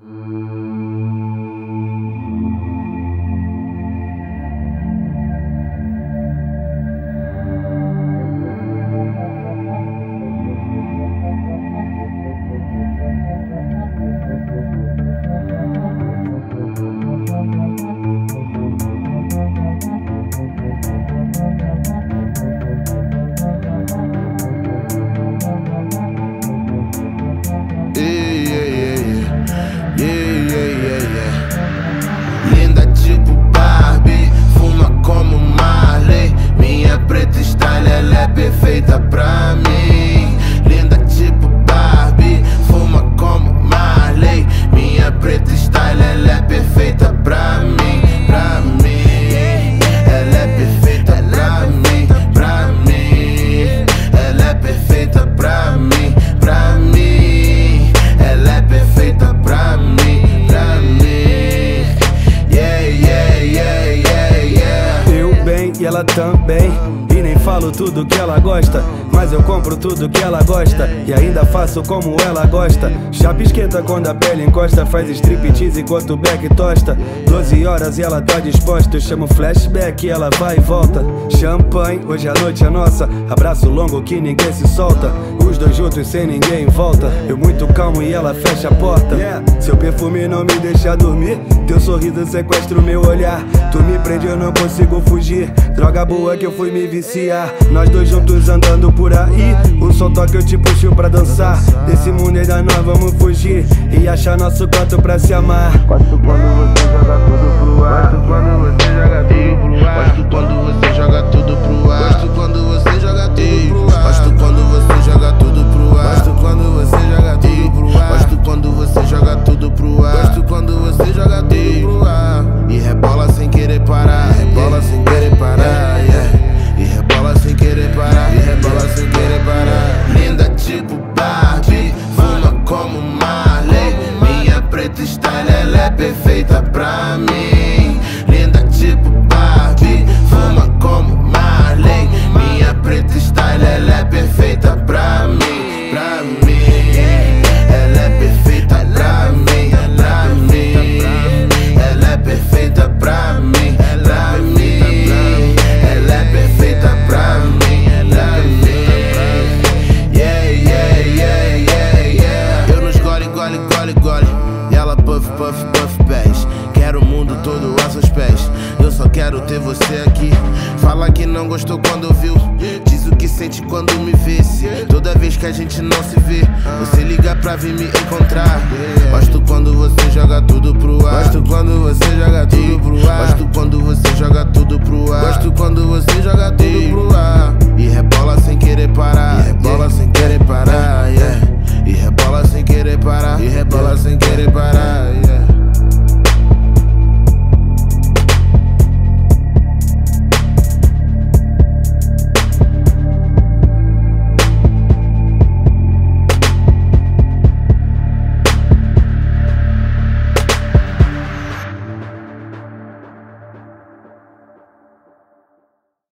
Linda tipo Barbie, fuma como Marley. Minha preta style, ela é perfeita pra mim. Linda tipo Barbie, fuma como Marley. Minha preta style, ela é perfeita pra mim, pra mim. Ela é perfeita pra mim, pra mim. Ela é perfeita pra mim, pra mim. Ela é perfeita pra mim, pra mim. Eu bem e ela também. E nem falo tudo que ela gosta, mas eu compro tudo que ela gosta e ainda faço como ela gosta. Chapa esquenta quando a pele encosta, faz striptease enquanto o back tosta. 12 horas e ela tá disposta, eu chamo flashback e ela vai e volta. Champanhe, hoje a noite é nossa, abraço longo que ninguém se solta. Os dois juntos sem ninguém em volta, eu muito calmo e ela fecha a porta. Seu perfume não me deixa dormir, teu sorriso sequestra o meu olhar. Tu me prende, eu não consigo fugir, droga boa que eu fui me viciar. Nós dois juntos andando por aí, o som toca, eu te puxo pra dançar. Desse mundo ainda nós vamos fugir e achar nosso canto pra se amar. Gosto quando você joga tudo pro ar. Gosto quando você joga tudo pro ar. Gosto quando você joga tudo pro ar. Gosto quando você joga tudo pro ar. Gosto quando você joga tudo pro ar. Gosto quando você joga tudo pro ar. Gosto quando você joga tudo pro ar. Gosto quando você joga tudo pro ar. E rebola sem querer parar. Rebola sem querer parar. E rebola sem querer parar. E rebola sem querer parar. Linda tipo Barbie, fuma como Marley. Minha preta style, ela é perfeita pra mim. Linda tipo Barbie, fuma como Marley. Minha preta style, ela é perfeita pra mim, pra mim. Ela é perfeita pra mim, pra mim. Ela é perfeita pra mim, pra mim. Ela é perfeita pra mim, pra mim. Eu nos gole, gole, gole, gole. E ela puff, puff, puff, pés. Quero o mundo todo a seus pés. Eu só quero ter você aqui. Fala que não gostou quando viu, diz o que sente quando me vê. Toda vez que a gente não se vê, você liga pra vir me encontrar. Gosto quando você joga tudo pro ar. Gosto quando você joga tudo pro ar. Gosto quando você joga tudo pro ar. Gosto quando você joga tudo